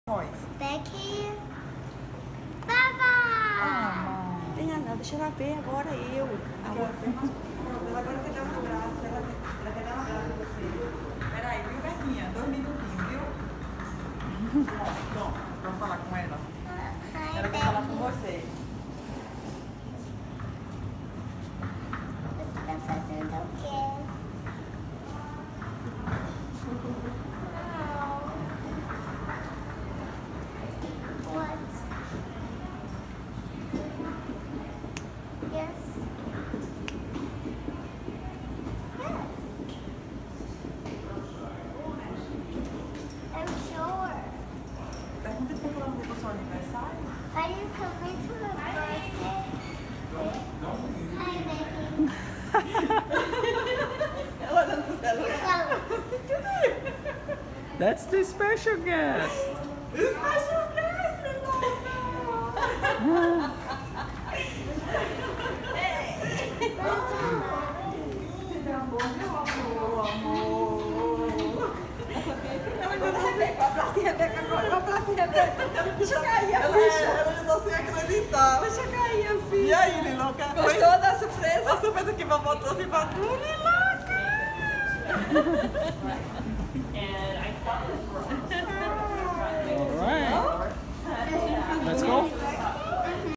Becky. Baba! Não tem nada, deixa ela ver agora eu. Agora quer dar um abraço. Ela quer dar um abraço em você. Peraí, viu, Bequinha? 2 minutinhos, viu? Pronto, vamos falar com ela. Ela quer falar com você. Você tá fazendo o quê? What? Yes. I'm sure. Pergunta se ela vai pro seu aniversário. Are you coming to my birthday? Hi, Becky. Ela olhando pro celular. That's the special guest. Special guest, menina! Rebeca agora, uma plaquinha Rebeca. Deixa cair a ficha. Ela não sei acreditar. Deixa cair a ficha. E aí, Liloca? Gostou da surpresa? A surpresa que vovó trouxe pra tu, Liloca.